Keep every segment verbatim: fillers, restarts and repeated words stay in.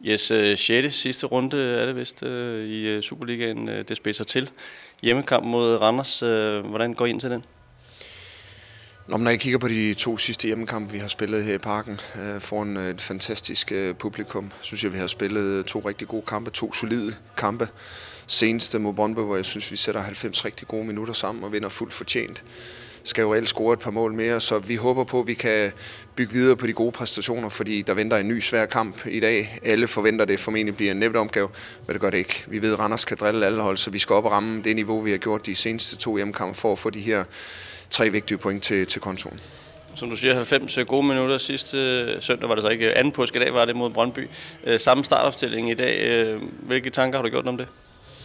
Yes, sjette sidste runde er det vist i Superligaen, det spidser til. Hjemmekamp mod Randers, hvordan går I ind til den? Når jeg kigger på de to sidste hjemmekampe, vi har spillet her i Parken, foran et fantastisk publikum, synes jeg, vi har spillet to rigtig gode kampe, to solide kampe. Seneste mod Brøndby, hvor jeg synes, vi sætter halvfems rigtig gode minutter sammen og vinder fuldt fortjent. Skal jo reelt score et par mål mere, så vi håber på, at vi kan bygge videre på de gode præstationer, fordi der venter en ny svær kamp i dag. Alle forventer, det formentlig bliver en nemt opgave, men det gør det ikke. Vi ved, at Randers kan drille alle hold, så vi skal op og ramme det niveau, vi har gjort de seneste to hjemmekampe for at få de her tre vigtige point til, til kontoen. Som du siger, halvfems gode minutter sidste søndag, var det så ikke anden påske, i dag var det mod Brøndby. Samme startopstilling i dag. Hvilke tanker har du gjort om det?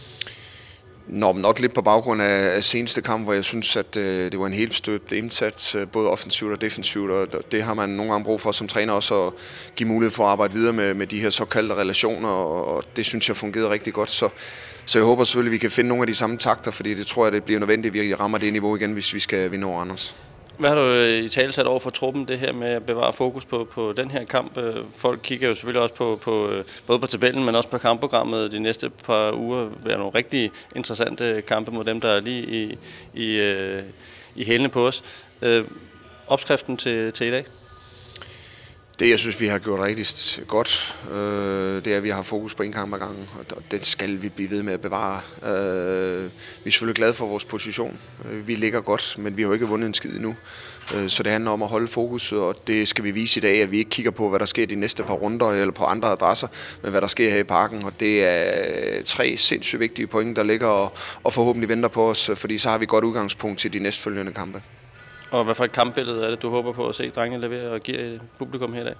Nå, nok lidt på baggrund af seneste kamp, hvor jeg synes, at øh, det var en helt stødt indsats, både offensivt og defensivt, og det har man nogle gange brug for som træner også at give mulighed for at arbejde videre med, med de her såkaldte relationer, og det synes jeg fungerede rigtig godt. Så, så jeg håber selvfølgelig, at vi kan finde nogle af de samme takter, fordi det tror jeg, det bliver nødvendigt, at vi rammer det niveau igen, hvis vi skal vinde over Randers. Hvad har du i tale sat over for truppen, det her med at bevare fokus på, på den her kamp? Folk kigger jo selvfølgelig også på, på både på tabellen, men også på kampprogrammet de næste par uger. Det er nogle rigtig interessante kampe mod dem, der er lige i, i, i hælene på os. Opskriften til, til i dag? Det, jeg synes, vi har gjort rigtig godt, øh, det er, at vi har fokus på en kamp ad gangen, og det skal vi blive ved med at bevare. Øh, vi er selvfølgelig glade for vores position. Vi ligger godt, men vi har jo ikke vundet en skid endnu. Øh, så det handler om at holde fokus, og det skal vi vise i dag, at vi ikke kigger på, hvad der sker de næste par runder eller på andre adresser, men hvad der sker her i Parken. Og det er tre sindssygt vigtige point, der ligger og, og forhåbentlig venter på os, fordi så har vi et godt udgangspunkt til de næstfølgende kampe. Og hvad for et kampbillede er det, du håber på at se drengene levere og give publikum her i dag?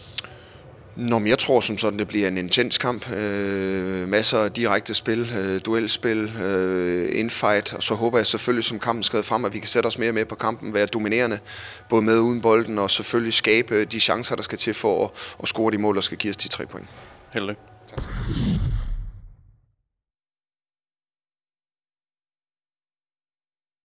Nå, men jeg tror som sådan, det bliver en intens kamp. Øh, masser af direkte spil, øh, duelspil, øh, infight, og så håber jeg selvfølgelig, som kampen skrider frem, at vi kan sætte os mere med på kampen, være dominerende, både med og uden bolden, og selvfølgelig skabe de chancer, der skal til for at, at score de mål, der skal give os de tre point. Held og lykke. Tak.